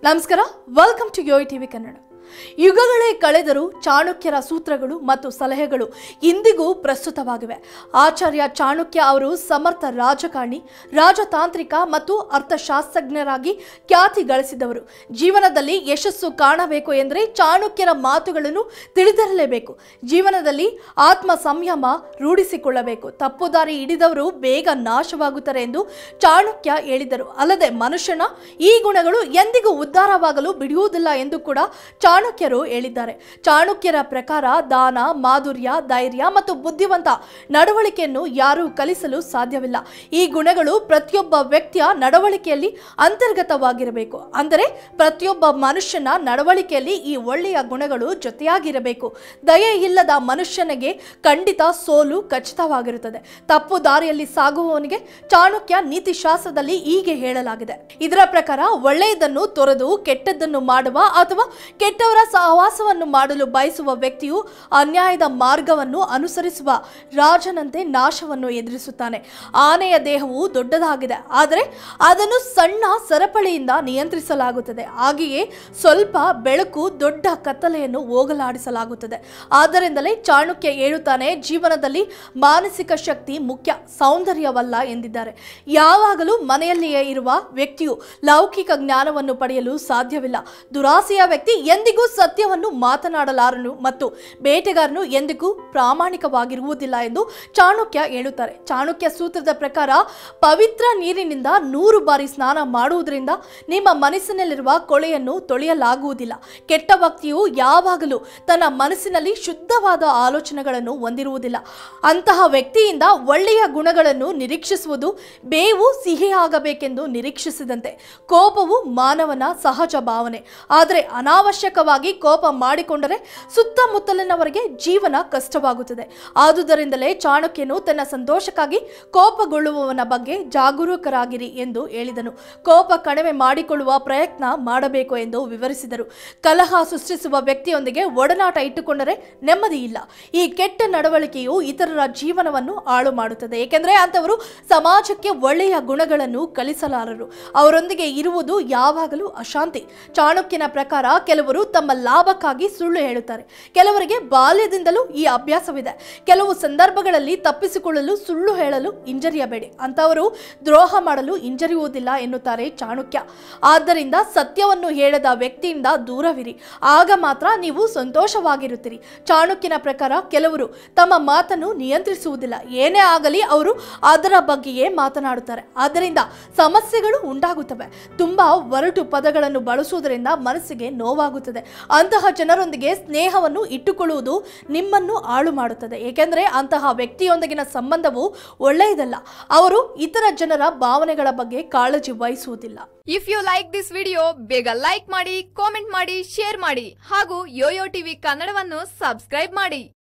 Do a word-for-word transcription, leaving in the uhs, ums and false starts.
ನಮಸ್ಕಾರ, welcome to Yoyo TV Kannada. ಯುಗಗಳೇ ಕಳೆದರೂ ಚಾಣಕ್ಯರ ಸೂತ್ರಗಳು ಮತ್ತು ಸಲಹೆಗಳು ಇಂದಿಗೂ ಪ್ರಸ್ತುತವಾಗಿವೆ. ಆಚಾರ್ಯ ಚಾಣಕ್ಯ ಅವರು ಸಮರ್ಥ ರಾಜಕಾರಣಿ, ರಾಜತಾಂತ್ರಿಕ ಮತ್ತು ಅರ್ಥಶಾಸ್ತ್ರಜ್ಞರಾಗಿ ಖ್ಯಾತಿ ಗಳಿಸಿದವರು. ಜೀವನದಲ್ಲಿ ಯಶಸ್ಸು ಕಾಣಬೇಕು ಎಂದರೆ ಚಾಣಕ್ಯರ ಮಾತುಗಳನ್ನು ತಿಳಿದಿರಲೇಬೇಕು. ಜೀವನದಲ್ಲಿ ಆತ್ಮ ಸಂಯಮ ರೂಢಿಸಿಕೊಳ್ಳಬೇಕು. ತಪ್ಪು ದಾರಿ ಹಿಡಿದವರು ಬೇಗ ನಾಶವಾಗುತ್ತಾರೆ ಎಂದು ಚಾಣಕ್ಯ ಹೇಳಿದರು. ಅಲ್ಲದೆ ಮನುಷ್ಯನ ಈ ಗುಣಗಳು ಎಂದಿಗೂ ಉದ್ಧಾರವಾಗಲು ಬಿಡುವುದಿಲ್ಲ ಎಂದು ಕೂಡ ಚಾಣಕ್ಯರು ಹೇಳಿದ್ದಾರೆ. ಚಾಣಕ್ಯರ ಪ್ರಕಾರ ದಾನ, ಮಾಧುರ್ಯ, ಧೈರ್ಯ ಮತ್ತು ಬುದ್ಧಿವಂತ ನಡವಳಿಕೆಯನ್ನು ಯಾರೂ ಕಲಿಸಲು ಸಾಧ್ಯವಿಲ್ಲ. ಈ ಗುಣಗಳು ಪ್ರತಿಯೊಬ್ಬ ವ್ಯಕ್ತಿಯ ನಡವಳಿಕೆಯಲ್ಲಿ ಅಂತರ್ಗತವಾಗಿರಬೇಕು. ಅಂದರೆ ಪ್ರತಿಯೊಬ್ಬ ಮನುಷ್ಯನ ನಡವಳಿಕೆಯಲ್ಲಿ ಈ ಒಳ್ಳೆಯ ಗುಣಗಳು ಜೊತೆಯಾಗಿರಬೇಕು. ದಯೆ ಇಲ್ಲದ ಮನುಷ್ಯನಿಗೆ ಖಂಡಿತ ಸೋಲು ಖಚಿತವಾಗಿರುತ್ತದೆ. ತಪ್ಪು ದಾರಿಯಲ್ಲಿ ಸಾಗುವವನಿಗೆ ಚಾಣಕ್ಯ ನೀತಿಶಾಸ್ತ್ರದಲ್ಲಿ ಹೀಗೆ ಹೇಳಲಾಗಿದೆ. ಇದರ ಪ್ರಕಾರ ಒಳ್ಳೆಯದನ್ನು ತೊರೆದು ಕೆಟ್ಟದ್ದನ್ನು ಮಾಡುವ ಅಥವಾ ಕೆಟ್ಟವರ ಸಹವಾಸವನ್ನು ಮಾಡಲು ಬಯಸುವ ವ್ಯಕ್ತಿಯು ಅನ್ಯಾಯದ ಮಾರ್ಗವನ್ನು ಅನುಸರಿಸುವ ರಾಜನಂತೆ ನಾಶವನ್ನು ಎದುರಿಸುತ್ತಾನೆ. ಆನೆಯ ದೇಹವು ದೊಡ್ಡದಾಗಿದೆ, ಆದರೆ ಅದನ್ನು ಸಣ್ಣ ಸರಪಳಿಯಿಂದ ನಿಯಂತ್ರಿಸಲಾಗುತ್ತದೆ. ಹಾಗೆಯೇ ಸ್ವಲ್ಪ ಬೆಳಕು ದೊಡ್ಡ ಕತ್ತಲೆಯನ್ನು ಹೋಗಲಾಡಿಸಲಾಗುತ್ತದೆ. ಆದ್ದರಿಂದಲೇ ಚಾಣಕ್ಯ ಹೇಳುತ್ತಾನೆ, ಜೀವನದಲ್ಲಿ ಮಾನಸಿಕ ಶಕ್ತಿ ಮುಖ್ಯ, ಸೌಂದರ್ಯವಲ್ಲ ಎಂದಿದ್ದಾರೆ. ಯಾವಾಗಲೂ ಮನೆಯಲ್ಲಿಯೇ ಇರುವ ವ್ಯಕ್ತಿಯು ಲೌಕಿಕ ಜ್ಞಾನವನ್ನು ಪಡೆಯಲು ಸಾಧ್ಯವಿಲ್ಲ. ದುರಾಸೆಯ ವ್ಯಕ್ತಿ ಎಂದಿಗೂ ಸತ್ಯವನ್ನು ಮಾತನಾಡಲಾರನು ಮತ್ತು ಬೇಟೆಗಾರನು ಎಂದಿಗೂ ಪ್ರಾಮಾಣಿಕವಾಗಿರುವುದಿಲ್ಲ ಎಂದು ಚಾಣಕ್ಯ ಹೇಳುತ್ತಾರೆ. ಚಾಣಕ್ಯ ಸೂತ್ರದ ಪ್ರಕಾರ ಪವಿತ್ರ ನೀರಿನಿಂದ ನೂರು ಬಾರಿ ಸ್ನಾನ ಮಾಡುವುದರಿಂದ ನಿಮ್ಮ ಮನಸ್ಸಿನಲ್ಲಿರುವ ಕೊಳೆಯನ್ನು ತೊಳೆಯಲಾಗುವುದಿಲ್ಲ. ಕೆಟ್ಟ ವ್ಯಕ್ತಿಯು ಯಾವಾಗಲೂ ತನ್ನ ಮನಸ್ಸಿನಲ್ಲಿ ಶುದ್ಧವಾದ ಆಲೋಚನೆಗಳನ್ನು ಹೊಂದಿರುವುದಿಲ್ಲ. ಅಂತಹ ವ್ಯಕ್ತಿಯಿಂದ ಒಳ್ಳೆಯ ಗುಣಗಳನ್ನು ನಿರೀಕ್ಷಿಸುವುದು ಬೇವು ಸಿಹಿಯಾಗಬೇಕೆಂದು ನಿರೀಕ್ಷಿಸಿದಂತೆ. ಕೋಪವು ಮಾನವನ ಸಹಜ ಭಾವನೆ, ಆದರೆ ಅನಾವಶ್ಯಕವಾಗಿ ಕೋಪ ಮಾಡಿಕೊಂಡರೆ ಸುತ್ತಮುತ್ತಲಿನವರಿಗೆ ಜೀವನ ಕಷ್ಟವಾಗುತ್ತದೆ. ಆದುದರಿಂದಲೇ ಚಾಣಕ್ಯನು ತನ್ನ ಸಂತೋಷಕ್ಕಾಗಿ ಕೋಪಗೊಳ್ಳುವವನ ಬಗ್ಗೆ ಜಾಗರೂಕರಾಗಿರಿ ಎಂದು ಹೇಳಿದನು. ಕೋಪ ಕಡಿಮೆ ಮಾಡಿಕೊಳ್ಳುವ ಪ್ರಯತ್ನ ಮಾಡಬೇಕು ಎಂದು ವಿವರಿಸಿದರು. ಕಲಹ ಸೃಷ್ಟಿಸುವ ವ್ಯಕ್ತಿಯೊಂದಿಗೆ ಒಡನಾಟ ಇಟ್ಟುಕೊಂಡರೆ ನೆಮ್ಮದಿ ಇಲ್ಲ. ಈ ಕೆಟ್ಟ ನಡವಳಿಕೆಯು ಇತರರ ಜೀವನವನ್ನು ಹಾಳು ಮಾಡುತ್ತದೆ, ಏಕೆಂದರೆ ಅಂತವರು ಸಮಾಜಕ್ಕೆ ಒಳ್ಳೆಯ ಗುಣಗಳನ್ನು ಕಲಿಸಲಾರರು. ಅವರೊಂದಿಗೆ ಇರುವುದು ಯಾವಾಗಲೂ ಅಶಾಂತಿ. ಚಾಣಕ್ಯನ ಪ್ರಕಾರ ಕೆಲವರು ತಮ್ಮ ಲಾಭಕ್ಕಾಗಿ ಸುಳ್ಳು ಹೇಳುತ್ತಾರೆ. ಕೆಲವರಿಗೆ ಬಾಲ್ಯದಿಂದಲೂ ಈ ಅಭ್ಯಾಸವಿದೆ. ಕೆಲವು ಸಂದರ್ಭಗಳಲ್ಲಿ ತಪ್ಪಿಸಿಕೊಳ್ಳಲು ಸುಳ್ಳು ಹೇಳಲು ಹಿಂಜರಿಯಬೇಡಿ. ಅಂತವರು ದ್ರೋಹ ಮಾಡಲು ಹಿಂಜರಿಯುವುದಿಲ್ಲ ಎನ್ನುತ್ತಾರೆ ಚಾಣಕ್ಯ. ಆದ್ದರಿಂದ ಸತ್ಯವನ್ನು ಹೇಳದ ವ್ಯಕ್ತಿಯಿಂದ ದೂರವಿರಿ, ಆಗ ಮಾತ್ರ ನೀವು ಸಂತೋಷವಾಗಿರುತ್ತೀರಿ. ಚಾಣಕ್ಯನ ಪ್ರಕಾರ ಕೆಲವರು ತಮ್ಮ ಮಾತನ್ನು ನಿಯಂತ್ರಿಸುವುದಿಲ್ಲ. ಏನೇ ಆಗಲಿ ಅವರು ಅದರ ಬಗ್ಗೆಯೇ ಮಾತನಾಡುತ್ತಾರೆ. ಆದ್ದರಿಂದ ಸಮಸ್ಯೆಗಳು ಉಂಟಾಗುತ್ತವೆ. ತುಂಬಾ ಒರಟು ಪದಗಳನ್ನು ಬಳಸುವುದರಿಂದ ಮನಸ್ಸಿಗೆ ನೋವಾಗುತ್ತದೆ. ಅಂತಹ ಜನರೊಂದಿಗೆ ಸ್ನೇಹವನ್ನು ಇಟ್ಟುಕೊಳ್ಳುವುದು ನಿಮ್ಮನ್ನು ಹಾಳು ಮಾಡುತ್ತದೆ, ಏಕೆಂದರೆ ಅಂತಹ ವ್ಯಕ್ತಿಯೊಂದಿಗಿನ ಸಂಬಂಧವು ಒಳ್ಳೆಯದಲ್ಲ. ಅವರು ಇತರ ಜನರ ಭಾವನೆಗಳ ಬಗ್ಗೆ ಕಾಳಜಿ ವಹಿಸುವುದಿಲ್ಲ. If you like this video, ಬೇಗ ಲೈಕ್ ಮಾಡಿ, ಕಾಮೆಂಟ್ ಮಾಡಿ, ಶೇರ್ ಮಾಡಿ ಹಾಗೂ ಯೋಯೋ ಟಿವಿ ಕನ್ನಡವನ್ನು ಸಬ್ಸ್ಕ್ರೈಬ್ ಮಾಡಿ.